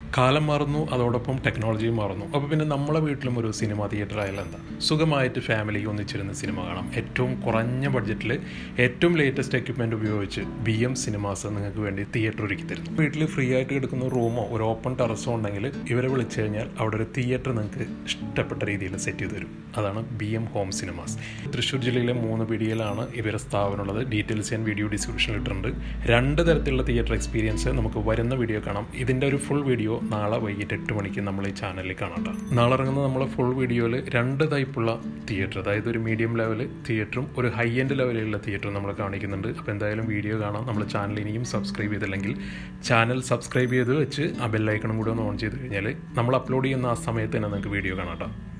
കാലം മാറുന്നു, അതോടൊപ്പം ടെക്നോളജിയും മാറുന്നു. അപ്പോൾ പിന്നെ നമ്മളെ വീട്ടിലും ഒരു സിനിമ തിയേറ്റർ ആയാലും എന്താ, സുഖമായിട്ട് ഫാമിലി ഒന്നിച്ചിരുന്ന് സിനിമ കാണാം. ഏറ്റവും കുറഞ്ഞ ബഡ്ജറ്റിൽ ഏറ്റവും ലേറ്റസ്റ്റ് എക്യുപ്മെൻറ്റ് ഉപയോഗിച്ച് BM സിനിമാസ് നിങ്ങൾക്ക് വേണ്ടി തിയേറ്റർ ഒരുക്കി തരുന്നു. വീട്ടിൽ ഫ്രീ ആയിട്ട് കിടക്കുന്ന റൂമോ ഒരു ഓപ്പൺ ടെറസോ ഉണ്ടെങ്കിൽ ഇവരെ വിളിച്ചു കഴിഞ്ഞാൽ അവിടെ ഒരു തിയേറ്റർ നിങ്ങൾക്ക് ഇഷ്ടപ്പെട്ട രീതിയിൽ സെറ്റ് ചെയ്ത് തരും. അതാണ് BM ഹോം സിനിമാസ്. തൃശ്ശൂർ ജില്ലയിലെ 3 പീടികയിലാണ് ഇവരെ സ്ഥാപനമുള്ളത്. ഡീറ്റെയിൽസ് ഞാൻ വീഡിയോ ഡിസ്ക്രിപ്ഷനിൽ ഇട്ടിട്ടുണ്ട്. 2 തരത്തിലുള്ള തിയേറ്റർ എക്സ്പീരിയൻസ് നമുക്ക് വരുന്ന വീഡിയോ കാണാം. ഇതിൻ്റെ ഒരു ഫുൾ വീഡിയോ നാളെ വൈകിട്ട് 8 മണിക്ക് നമ്മൾ ഈ ചാനലിൽ കാണാം. നാളെ ഇറങ്ങുന്ന നമ്മളെ ഫുൾ വീഡിയോയിൽ 2 ടൈപ്പുള്ള തിയേറ്റർ, അതായത് ഒരു മീഡിയം ലെവൽ തിയേറ്ററും ഒരു ഹൈ എൻഡ് ലെവലിലുള്ള തിയേറ്ററും നമ്മൾ കാണിക്കുന്നുണ്ട്. അപ്പോൾ എന്തായാലും വീഡിയോ കാണാം. നമ്മൾ ചാനൽ ഇനിയും സബ്സ്ക്രൈബ് ചെയ്തില്ലെങ്കിൽ ചാനൽ സബ്സ്ക്രൈബ് ചെയ്ത് വെച്ച് ആ ബെല്ലൈക്കണും കൂടെ ഒന്ന് ഓൺ ചെയ്ത് കഴിഞ്ഞാൽ നമ്മൾ അപ്ലോഡ് ചെയ്യുന്ന ആ സമയത്ത് തന്നെ നിങ്ങൾക്ക് വീഡിയോ കാണാം.